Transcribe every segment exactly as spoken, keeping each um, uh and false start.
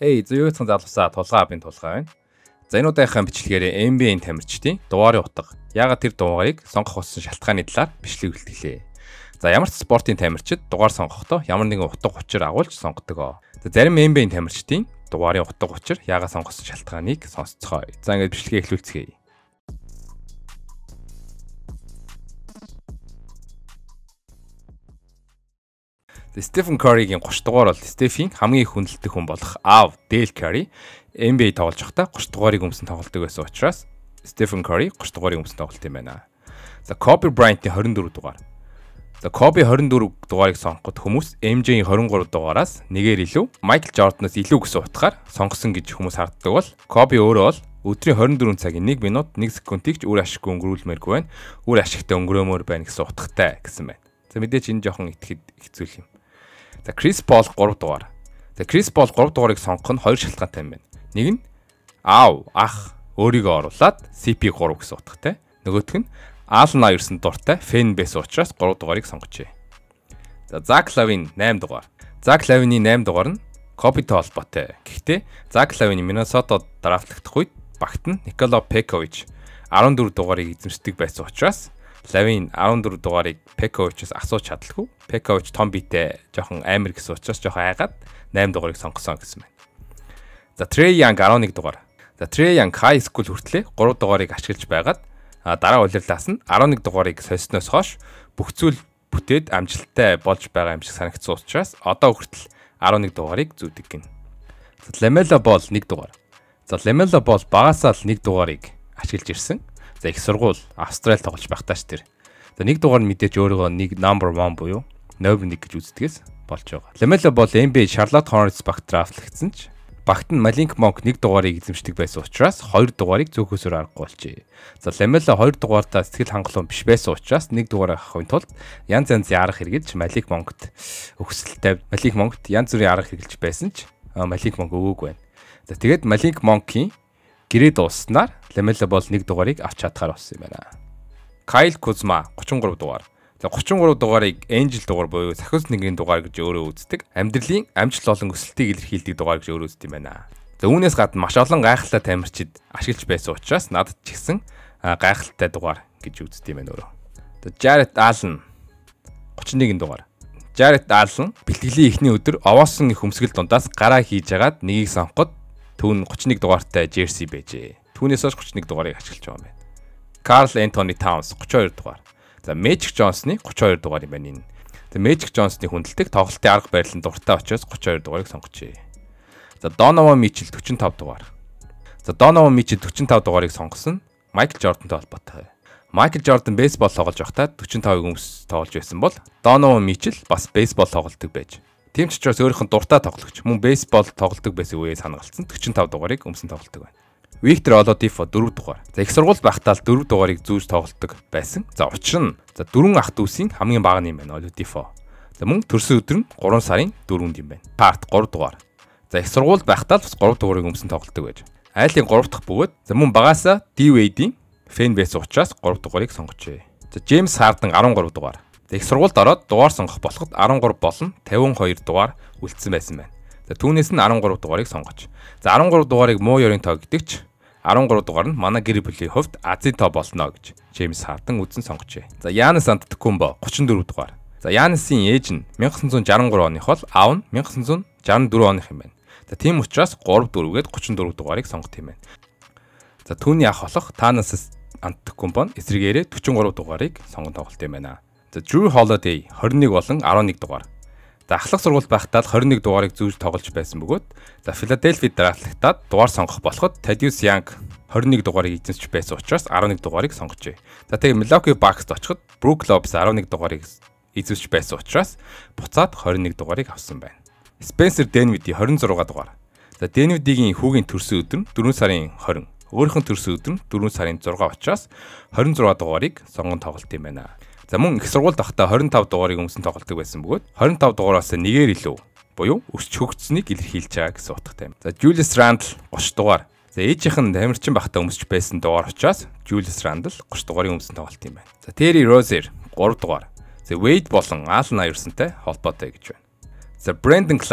Эй, зүйцэн залуусаа тулгаа бин тулгаа байна. За энэ удаагийн бичлэгээр Эн Би Эй-ийн тамирчдын дугаарын утга. Яагаад тэр дугаарыг сонгох болсон шалтгааны талаар бичлэг үлдгэлээ. За ямар ч спортын тамирчид дугаар сонгохдоо ямар нэгэн утга учир агуулж сонгодог. За зарим Эн Би Эй-ийн тамирчдын дугаарын утга учир яагаад сонгосон шалтгааныг сонсцгоё. За ингээд бичлэгээ эхлүүлцгээе. Стефен Карригийн тридцать дугаар бол Стефийн хамгийн их хүндэлдэг хүн болох аав Дейл Карри Эн Би Эй тоглож байхдаа тридцать дугаарыг өмсөн тоглодог байсан учраас Стефен Карри тридцать дугаарыг өмсөн тоглолт юм байна. За Коби Брайантын двадцать дөрөв дугаар. За Коби двадцать дөрөв дугаарыг сонгоход хүмүүс Эм Жей-ийн двадцать три дугаараас нэгээр илүү Майкл Жорданаас илүү гэсэн утгаар сонгосон гэж хүмүүс харддаг бол Коби өөрөө бол өдрийн двадцать дөрвөн цагийн нэг минут нэг секундыг ч үр ашиггүй өнгөрүүлмээргүй байна. Үр ашигтай өнгөрөөмөр байна гэсэн утгатай гэсэн байна. За мэдээч энэ жоохон итгэхэд хэцүү юм. За Крис Пол тридцать дугаар. За Крис Пол тридцать дугаарыг сонгох нь хоёр шалтгаантай юм байна. Нэг нь аав, ах өөрийгөө оруулаад Си Пи три гэсэн утгатай. Нөгөөх нь Аллен Айверсон дуртай фэн байсан учраас тридцать дугаарыг сонгожээ. За Зак Лавин eight дугаар. Зак Лавины eight дугаар нь Кобитой холбоотой. Гэхдээ Зак Лавины Миннесотад драфтлагдах үед багт нь Никола Пекович двадцать дөрөв дугаарыг эзэмшдэг байсан учраас Лавин двадцать дөрөв дугаарыг Пековичээс асууж чадлаггүй. Пекович том биетэй жоохон амар гэсэн учраас жоохон айгаад eight дугаарыг сонгосон гэсэн байна. За Трей Янг eleven дугаар. За Трей Янг high school хүртлээр three дугаарыг ашиглаж байгаад дараа удирлаас нь eleven дугаарыг сольсноос хойш бүх зүйл бүтээд амжилттай болж байгаа юм шиг санагдсан учраас одоо хүртэл eleven дугаарыг зүүдэг гин. За Ламела Бол one дугаар. За Ламела Бол багасаа л one дугаарыг ашиглаж ирсэн. За их сургууль Австрал тоглож байхдаа ч тэр. За нэг дугаар нь мэдээж өөрийгөө нэг number one буюу номер one гэж үздэгээс болж байгаа. Ламела Бол Эн Би Эй Charlotte Hornets багт драфтлагдсан ч багт нь Малинк Монк one дугаарыг эзэмшдэг байсан учраас two дугаарыг зөөхөөсөр аргагүй болжээ. За Ламела two дугаартаа сэтгэл хангалуун биш байсан учраас one дугаараа авахын тулд янз янзын арга хэрэглэж Малинк Монкт өгсөлтэй Малинк Монкт янз бүрийн арга хэрэглэж байсан ч Малинк Монк өгөөгүй байна. За тэгээд Малинк Монкийн гэрээ дууснаар Ламела Бол one дугаарыг авч чадхаар болсон юм байна. Кайл Кузма thirty-three дугаар. За thirty-three дугаарыг Angel дугаар буюу сахиус нэгний дугаар гэж өөрөө үздэг. Амьдралын амжилт болон өсөлтийг илэрхийлдэг дугаар гэж өөрөө үздэг юм байна. За үүнээс гадна маш олон гайхалтай тамирчид ашиглаж байсан учраас надад ч ихсэн гайхалтай дугаар гэж үздэг юм байна өөрөө. За Jarrett Allen thirty-one дугаар. Jarrett Allen бэлтгэлийн эхний өдөр овоосон их хөмсгөл дундаас гараа хийж агаад нэгийг сонгоход түүн thirty-one дугаартай Jersey байжээ. Түүнээс хойш thirty-one дугаарыг ашиглаж байгаа юм байна. Карл Энтони Таунс thirty-two дугаар. За Magic Johnson-ы thirty-two дугаар юм байна энэ. За Magic Johnson-ы хүндэлдэг тоглолтын арга барил нь дуртай учраас thirty-two дугаарыг сонгожээ. За Donovan Mitchell forty-five дугаар. За Donovan Mitchell forty-five дугаарыг сонгосон нь Майкл Жордантай холбоотой. Майкл Жордан бейсбол тоглож байхдаа forty-five-ыг өмс тоглож байсан бол Donovan Mitchell бас бейсбол тоглодог байж. Тийм ч учраас өөрийнх нь дуртай тоглогч мөн бейсбол тоглодог байсан үеэ санагалцсан forty-five дугаарыг өмсөн тоглодог байна. Виктор Олодифо four дугаар. За их сургууль байхдаа л four дугаарыг зүүж тоглодог байсан. За учир нь за дөрвөн ах дүүсийн хамгийн бага нь юм байна Олодифо. За мөн төрсөн өдөр нь three сарын fourth юм байна. Парт three дугаар. За их сургууль байхдаа л бас three дугаарыг өмсөн тоглодог байж. Айлын three дахь бөгөөд за мөн багасаа D-Wade-ийн фэн байсан учраас three дугаарыг сонгожээ. За Джеймс Харден thirteen дугаар. За их сургуульд ороод дугаар сонгох болоход thirteen болон fifty-two дугаар үлдсэн байсан байна. За түүнээс нь thirteen дугаарыг сонгож. За thirteen дугаарыг муу ёрын тоо гэдэг ч thirteen дугаар нь манай гэр бүлийн хувьд азийн тоо болно гэж Джеймс Харден үзэн сонгожээ. За Янис Антетокумбо thirty-four дугаар. За Янисын ээж нь nineteen sixty-three оных бол аав нь nineteen sixty-four оных юм байна. За тийм учраас three four-гээд thirty-four дугаарыг сонгох юм байна. За түүний ах болох Танас Антетокумбо эсрэгээрээ forty-three дугаарыг сонгон тоглолт юм байна. За Drew Holiday twenty-one болон eleven дугаар. За ахлах сургууль байхдаа twenty-one дугаарыг зүүж тоглож байсан бөгөөд за Филадельфид драфтлагдаад дугаар сонгох болоход Thaddeus Young twenty-one дугаарыг эзэмшиж байсан учраас eleven дугаарыг сонгожээ. За тэгээ Milwaukee Bucks очиход Brook Lopez eleven дугаарыг эзэмшиж байсан учраас буцаад twenty-one дугаарыг авсан байна. Spencer Dinwiddie twenty-six дугаар. За Dinwiddie-гийн хүүгийн төрсөн өдөр нь four сарын twenty. Өөрийнх нь төрсөн өдөр нь four сарын six учраас twenty-six дугаарыг сонгон тоглолт юм байна. За мөн их сургуульд байхдаа twenty-five дугаарыг өмсөн тоглодог байсан бөгөөд twenty-five дугаараас нэгээр илүү буюу өсч хөгжсөнийг илэрхийлж байгаа гэсэн утгатай юм. За Julius Randle thirty дугаар. За ээжийнх нь тамирчин байхдаа өмсч байсан дугаар учраас Julius Randle thirty дугаарыг өмсөн тоглолт юм байна. За Terry Rozier three дугаар. За Wade болон Allen Iversonтай холбоотой гэж байна. За Brandon Clark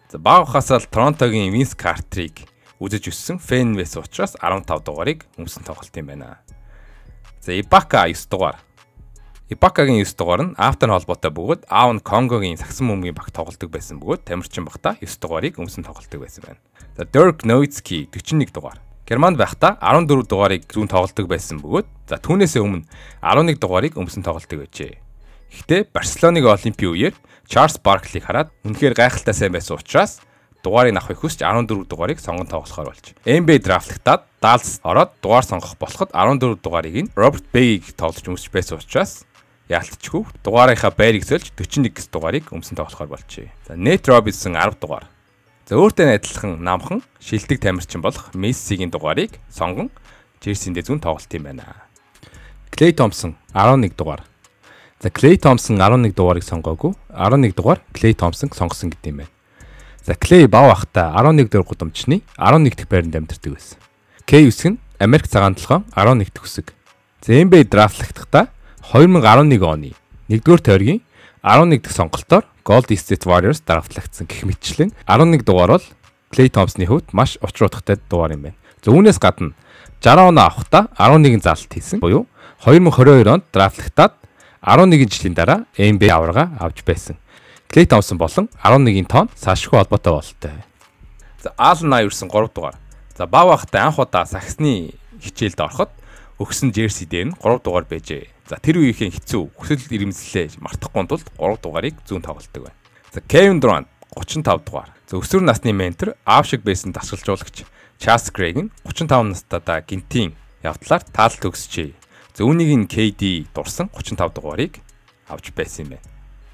За баг ухасаа л Торонтогийн Vince Carter-ыг үзэж өссөн фэн байсан учраас арван тав дугаарыг өмсөн тоглолт юм байна. За Ibaka девять дугаар. Ibaka-гийн девять дугаар нь After холбоотой бөгөөд аав нь Конгогийн сагсан бөмбөгийн баг тоглолдог байсан бөгөөд тамирчин багтаа девять дугаарыг өмсөн тоглолдог байсан байна. За Dirk Nowitzki дөрвөн нэг дугаар. Германд байхдаа арван дөрөв дугаарыг зүүн тоглолдог байсан бөгөөд за түүнээсээ өмнө арван нэг дугаарыг өмсөн тоглолдог байжээ. Гэхдээ Барселоныг Олимпийн үеэр Charles Barkley хараад үнэхээр гайхалтай сайн байсан учраас дугаарыг авахыг хүсч арван дөрөв дугаарыг сонгон тоглохоор болж. эн би эй драфтлагдаад Dallas ороод дугаар сонгох болоход арван дөрөв дугаарыг нь Robert Bay-ийг тоглож өмсөж байсан учраас яалтчгүй дугаарынхаа байрыг зөлж дөрвөн нэг дугаарыг өмсөн тоглохоор болжээ. За Nate Robinson арав дугаар. За өөртөө адилхан намхан шилдэг тамирчин болох Messi-гийн дугаарыг сонгон Jersey-д зүүн тоглолт юм байна. Klay Thompson арван нэг дугаар. За Klay Thompson арван нэг дугаарыг сонгоогүй арван нэг дугаар Klay Thompson сонгосон гэдэг юм байна. За Klay бав ахта арван нэг дэх гудамжны арван нэг дэх байранд амьдардаг байсан. K үсэг нь Америк цагаан толгойн арван нэг дэх үсэг. За эн би эй драфтлахдаа две тысячи арван нэг оны нэгдүгээр тойргийн арван нэг дэх сонголтоор Golden State Warriors драфтлагдсан гэх мэтчлэн арван нэг дугаар бол Klay Thompson-ы хувьд маш учир утгатай дугаар юм байна. За үүнээс гадна шейх оноо авахдаа арван нэгэн заалт хийсэн буюу две тысячи двадцать two онд драфтлагдаад арван нэгэн жилийн дараа эн би эй аварга авч байсан. Klay Thompson болон арван нэгэн тоон саашгүй холбоотой бололтой. За Allen Iverson гурав дугаар. За бав ахтай анх удаа саксны хичээлд ороход өгсөн Jersey дээр нь гурав дугаар байжээ. За тэр үеийнхэн хэцүү хүсэл ирмэлзлээ мартахгүй тулд гурав дугаарыг зүүн тоглолдог байна. За Kevin Durant гучин тав дугаар. За өсвөр насны ментор аав шиг байсан дасгалжуулагч Charles Craig нь гучин тав настайдаа гинтийн явдлаар таалт өгсөжээ. За үүнийг нь кей ди дурсан гучин тав дугаарыг авч байсан юм байна.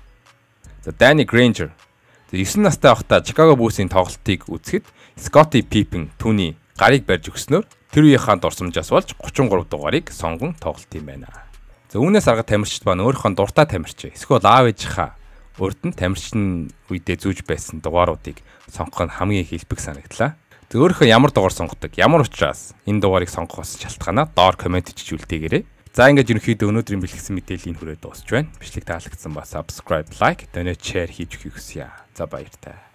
За Danny Granger. За девять настай байхдаа Chicago Bulls-ийн тоглолтыг үзэхэд Scottie Pippen түүний гарыг барьж өгснөөр тэр үеийнхаа дурсамжаас болж гучин гурав дугаарыг сонгон тоглолт юм байна. За үүнээс арга тамирчид маань өөрийнхөө дуртай тамирч эсвэл аав ээжийнхаа урд нь тамирчин үедээ зүүж байсан дугааруудыг сонгох нь хамгийн хэлбэг санагдлаа. За өөрийнхөө ямар дугаар сонгодог, ямар учраас энэ дугаарыг сонгохоос шалтгаанаа доор комент хийж үлдээгээрэй. За ингээд ерөнхийдөө өнөөдрийн бэлтгэсэн мэдээллийн хүрээ дуусч байна. Бичлэг таалагдсан ба subscribe, like, donate, share хийж өгөхийг хүсье. За баяртай.